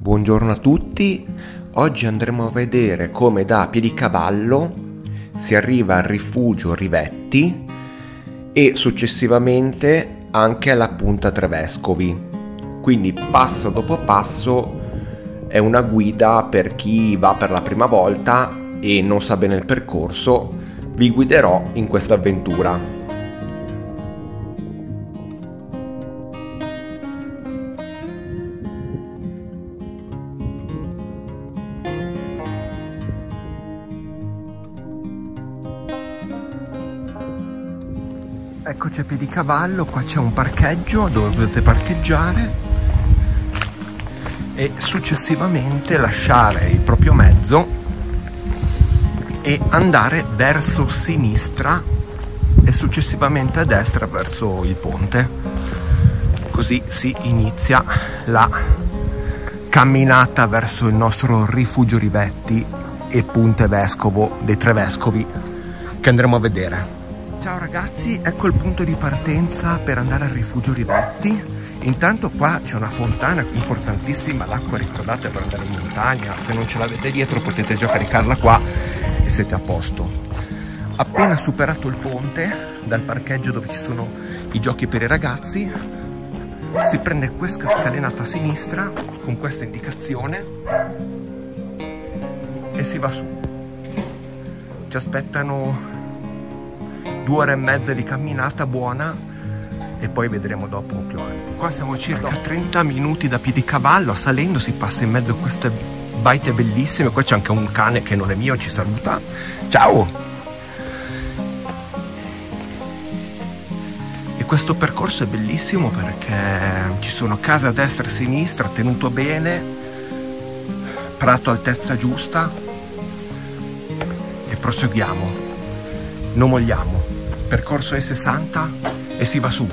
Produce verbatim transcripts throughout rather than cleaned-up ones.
Buongiorno a tutti, oggi andremo a vedere come da Piedicavallo si arriva al rifugio Rivetti e successivamente anche alla Punta Trevescovi. Quindi passo dopo passo è una guida per chi va per la prima volta e non sa bene il percorso, vi guiderò in questa avventura. Eccoci a Piedicavallo, qua c'è un parcheggio dove potete parcheggiare e successivamente lasciare il proprio mezzo e andare verso sinistra e successivamente a destra verso il ponte. Così si inizia la camminata verso il nostro rifugio Rivetti e Punte Vescovo dei Trevescovi che andremo a vedere. Ciao ragazzi, ecco il punto di partenza per andare al rifugio Rivetti. Intanto qua c'è una fontana importantissima, l'acqua ricordate per andare in montagna, se non ce l'avete dietro potete già caricarla qua e siete a posto. Appena superato il ponte, dal parcheggio dove ci sono i giochi per i ragazzi, si prende questa scalinata a sinistra con questa indicazione e si va su. Ci aspettano due ore e mezza di camminata buona e poi vedremo dopo più avanti. Qua siamo circa trenta minuti da Piedicavallo, salendo si passa in mezzo a queste baite bellissime. Qua c'è anche un cane che non è mio, ci saluta. Ciao! E questo percorso è bellissimo perché ci sono case a destra e a sinistra, tenuto bene, prato altezza giusta e proseguiamo. Non molliamo. Percorso E sessanta e si va su.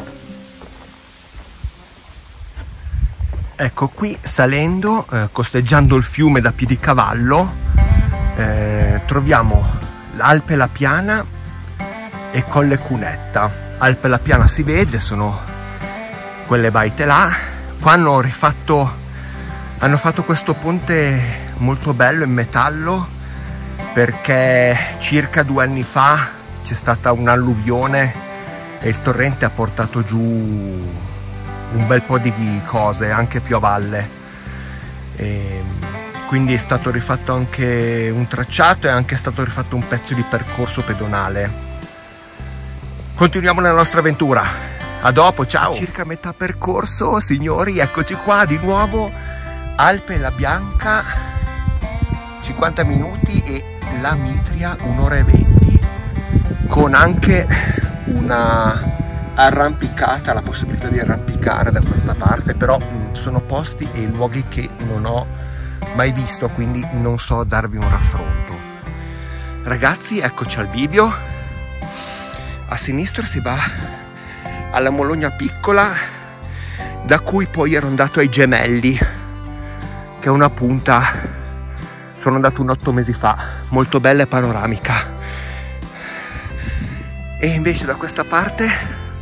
Ecco qui salendo, eh, costeggiando il fiume da Piedicavallo, eh, troviamo l'Alpe La Piana e Colle Cunetta. Alpe La Piana si vede, sono quelle baite là. Qua hanno rifatto, hanno fatto questo ponte molto bello in metallo perché circa due anni fa c'è stata un'alluvione e il torrente ha portato giù un bel po' di cose anche più a valle, e quindi è stato rifatto anche un tracciato e anche stato rifatto un pezzo di percorso pedonale. Continuiamo la nostra avventura, a dopo, ciao! Circa metà percorso, signori, eccoci qua di nuovo, Alpe La Bianca cinquanta minuti e La Mitria un'ora e venti, con anche una arrampicata, la possibilità di arrampicare da questa parte, però mh, sono posti e luoghi che non ho mai visto, quindi non so darvi un raffronto. Ragazzi, eccoci al bivio. A sinistra si va alla Mologna Piccola, da cui poi ero andato ai Gemelli, che è una punta, sono andato un otto mesi fa, molto bella e panoramica. E invece da questa parte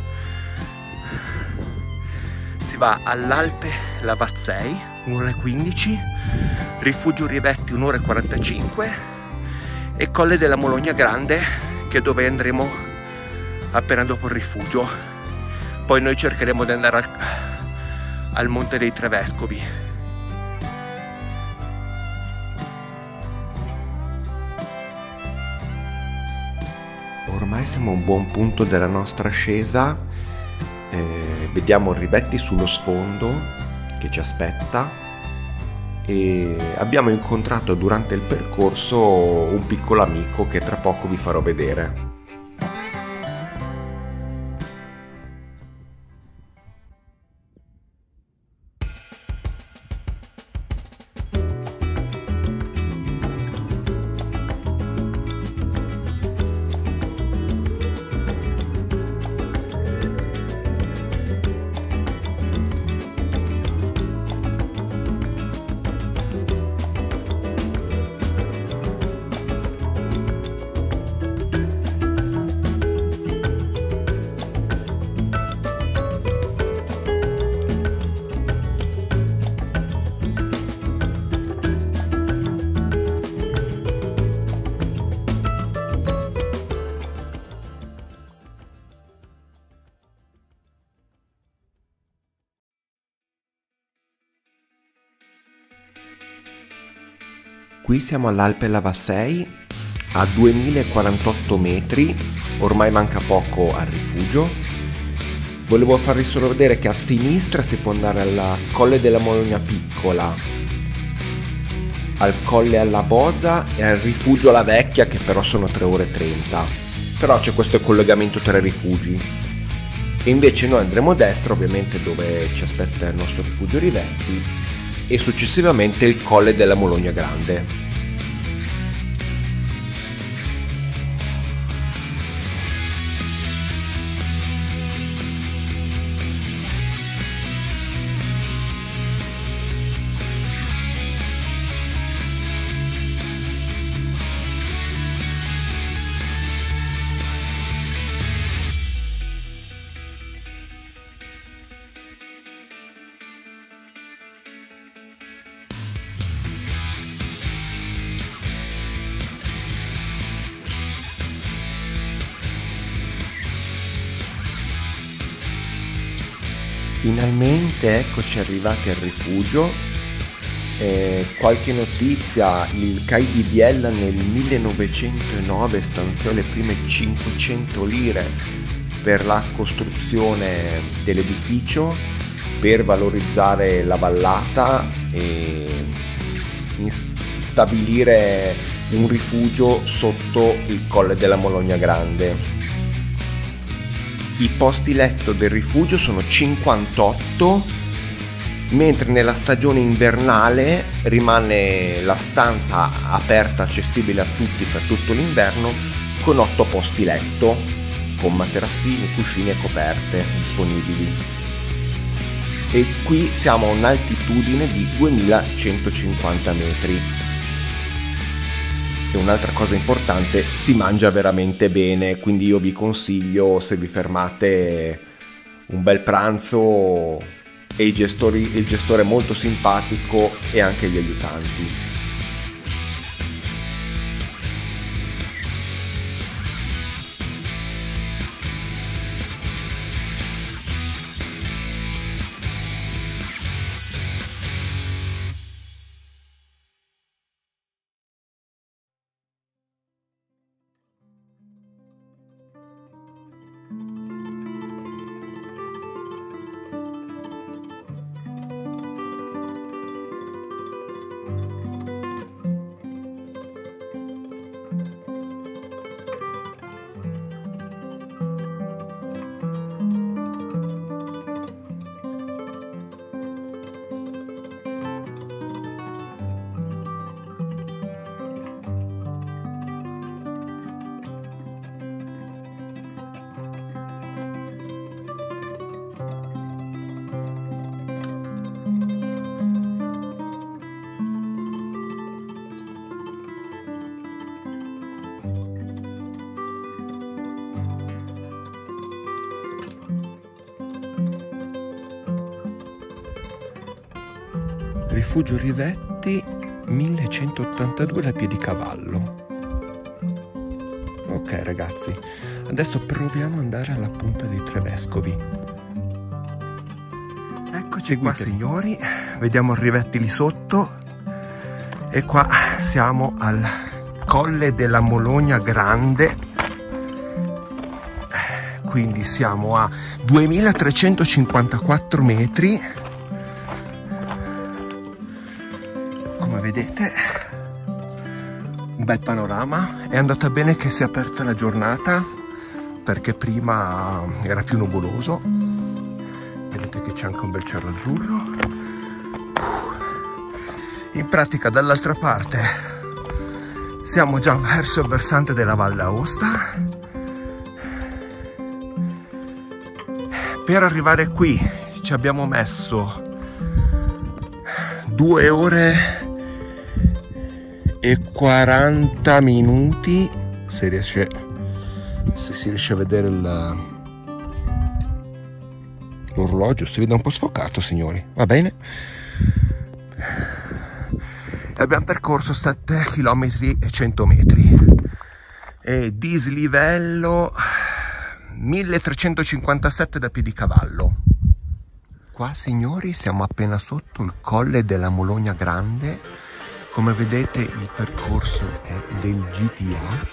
si va all'Alpe Lavazzei, un'ora e quindici, Rifugio Rivetti un'ora e quarantacinque e Colle della Mologna Grande, che è dove andremo appena dopo il rifugio. Poi noi cercheremo di andare al, al Monte dei Trevescovi. Ormai siamo a un buon punto della nostra ascesa, eh, vediamo Rivetti sullo sfondo che ci aspetta e abbiamo incontrato durante il percorso un piccolo amico che tra poco vi farò vedere. Qui siamo all'Alpe Lavasei, a duemilaquarantotto metri, ormai manca poco al rifugio. Volevo farvi solo vedere che a sinistra si può andare al Colle della Mologna Piccola, al Colle alla Bosa e al rifugio La Vecchia, che però sono tre ore e trenta. Però c'è questo collegamento tra i rifugi. E invece noi andremo a destra, ovviamente, dove ci aspetta il nostro rifugio Rivetti, e successivamente il Colle della Mologna Grande. Finalmente eccoci arrivati al rifugio. Eh, qualche notizia: il C A I di Biella nel millenovecentonove stanziò le prime cinquecento lire per la costruzione dell'edificio per valorizzare la vallata e stabilire un rifugio sotto il Colle della Mologna Grande. I posti letto del rifugio sono cinquantotto, mentre nella stagione invernale rimane la stanza aperta, accessibile a tutti per tutto l'inverno, con otto posti letto, con materassini, cuscini e coperte disponibili. E qui siamo a un'altitudine di duemilacentocinquanta metri. E un'altra cosa importante, si mangia veramente bene, quindi io vi consiglio, se vi fermate, un bel pranzo, e i gestori, il gestore è molto simpatico e anche gli aiutanti. Rifugio Rivetti, millecentottantadue da Piedicavallo. Ok ragazzi, adesso proviamo ad andare alla punta dei Tre Vescovi. Eccoci qua signori, vediamo il Rivetti lì sotto, e qua siamo al Colle della Mologna Grande, quindi siamo a duemilatrecentocinquantaquattro metri. Come vedete, un bel panorama. È andata bene che si è aperta la giornata, perché prima era più nuvoloso. Vedete che c'è anche un bel cielo azzurro. In pratica dall'altra parte siamo già verso il versante della Valle Aosta. Per arrivare qui ci abbiamo messo due ore e quaranta minuti, se riesce, se si riesce a vedere l'orologio. Si vede un po' sfocato signori, va bene. Abbiamo percorso sette chilometri e cento metri e dislivello milletrecentocinquantasette da Piedicavallo. Qua signori siamo appena sotto il Colle della Mologna Grande, Come vedete il percorso è del G T A,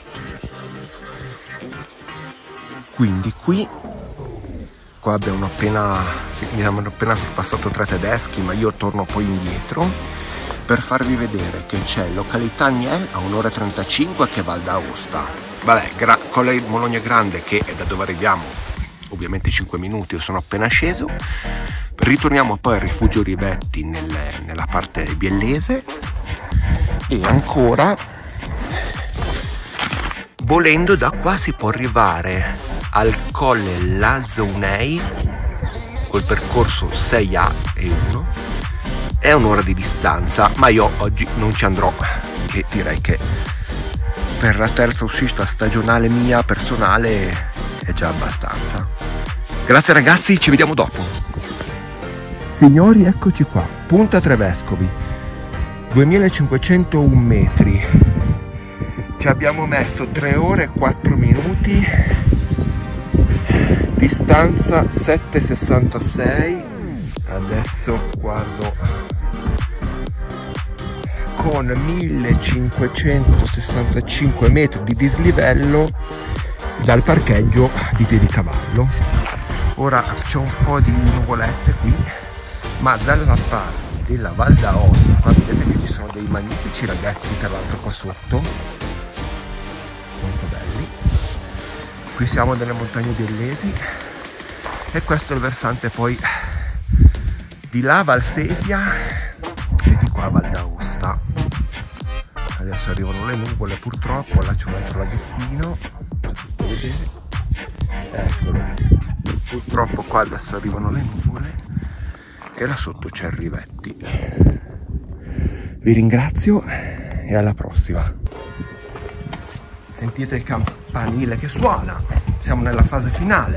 quindi qui qua abbiamo appena, sì, abbiamo appena sorpassato tre tedeschi, ma io torno poi indietro per farvi vedere che c'è località Niel a un'ora e trentacinque che è Val d'Aosta. Vabbè, Colle Mologna Grande, che è da dove arriviamo, ovviamente cinque minuti, io sono appena sceso. Ritorniamo poi al rifugio Rivetti nel, nella parte biellese, e ancora volendo da qua si può arrivare al Colle Lazzaunei col percorso sei A e uno. È un'ora di distanza, ma io oggi non ci andrò, che direi che per la terza uscita stagionale mia personale è già abbastanza. Grazie ragazzi, ci vediamo dopo. Signori, eccoci qua, Punta Trevescovi, duemilacinquecentouno metri. Ci abbiamo messo tre ore e quattro minuti, distanza sette virgola sessantasei. Adesso guardo, con millecinquecentosessantacinque metri di dislivello dal parcheggio di Piedicavallo. Ora c'è un po' di nuvolette qui, ma dalla parte della Val d'Aosta, qua vedete che ci sono dei magnifici laghetti tra l'altro qua sotto, molto belli. Qui siamo nelle montagne biellesi e questo è il versante poi di là Val Sesia e di qua Val d'Aosta. Adesso arrivano le nuvole purtroppo, là c'è un altro laghettino, potete vedere, eccolo lì. Purtroppo qua adesso arrivano le nuvole e là sotto c'è il Rivetti. Vi ringrazio e alla prossima. Sentite il campanile che suona, siamo nella fase finale,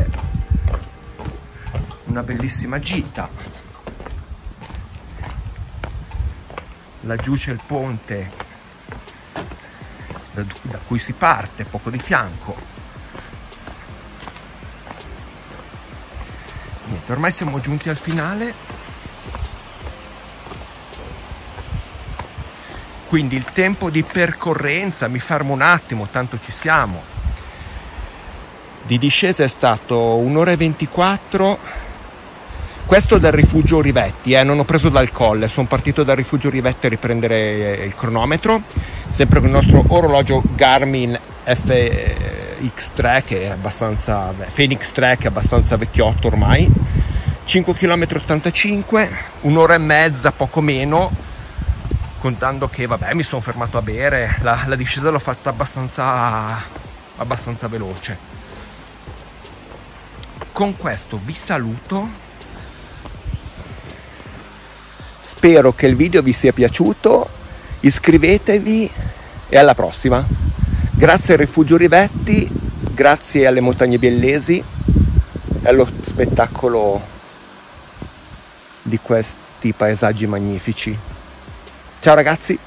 una bellissima gita. Laggiù c'è il ponte da cui si parte, poco di fianco. Niente, ormai siamo giunti al finale, quindi il tempo di percorrenza, mi fermo un attimo, tanto ci siamo, di discesa è stato un'ora e ventiquattro. Questo dal rifugio Rivetti, eh, non ho preso dal colle, sono partito dal rifugio Rivetti a riprendere il cronometro, sempre con il nostro orologio Garmin F X tre che è abbastanza, beh, Phoenix tre che è abbastanza vecchiotto ormai, cinque chilometri e ottantacinque, un'ora e mezza, poco meno, contando che vabbè mi sono fermato a bere, la, la discesa l'ho fatta abbastanza, abbastanza veloce. Con questo vi saluto. Spero che il video vi sia piaciuto, iscrivetevi e alla prossima. Grazie al rifugio Rivetti, grazie alle montagne biellesi e allo spettacolo di questi paesaggi magnifici. Ciao ragazzi!